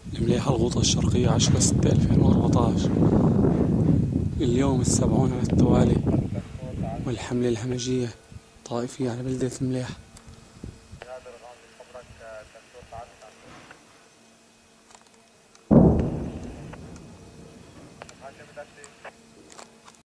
المليحة الغوطة الشرقية 10/6/2014. اليوم ال70 على التوالي، والحملة الهمجية طائفية على بلدة المليحة.